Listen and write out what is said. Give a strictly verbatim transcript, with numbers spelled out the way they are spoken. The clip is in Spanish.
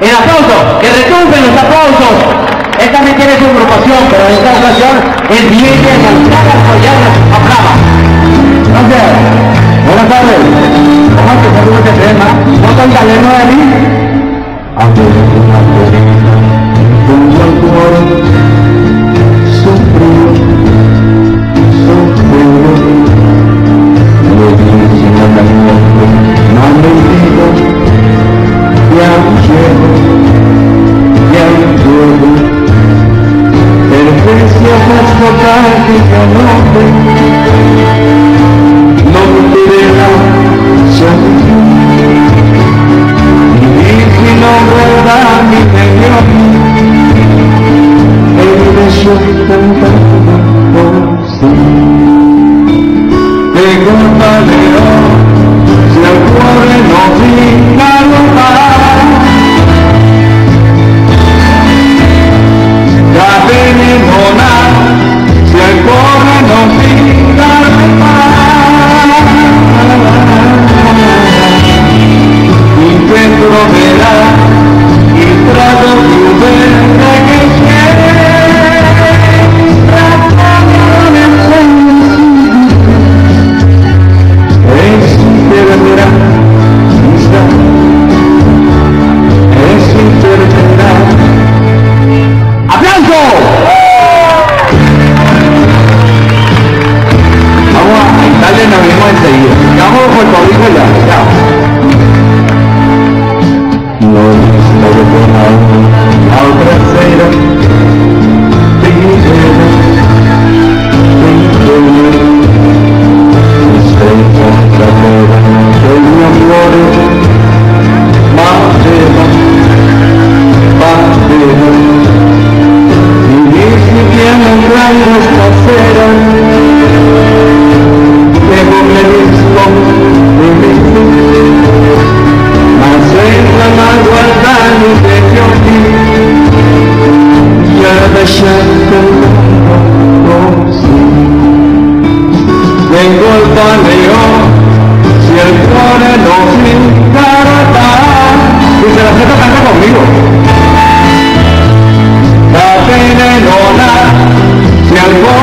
El aplauso, que retumben los aplausos. Él también tiene su agrupación, pero en esta ocasión el siguiente es el Saga Joyadas Aplava. Gracias. Buenas tardes. ¿Cómo es que se llama este tema? ¿No soy italiano de mí? Aunque una perina junto al cuore sufrió, sufrió. Lo dice la canción, no me digo, piangevo, piangevo. El precio más total que conoce, no me deja sentir. Y no verdad mi señor, el beso cantando por sí. De culpa león, si el cuore no brinda lo más. Da bene non ha, si el cuore no brinda lo más. Intento verá il trago più verde che c'è, raccogliere nel senso e si perderà, si sta, e si perderà. ¡Aplauso! Vamos a Italia, nos vemos enseguida. Vamos por Puerto Rico ya, chao. No está detonado la otra cera, primera, primera, senza sapere del mio amore, batteva, batteva, mi dissi che non grande stasera, devo me disco, mi disco, ma senza mai guardare i tuoi occhi, mi ha lasciato il mondo così. Tengo il paneo, si el cuore non si dará, y se la gente canta conmigo. La pena non ha, si el cuore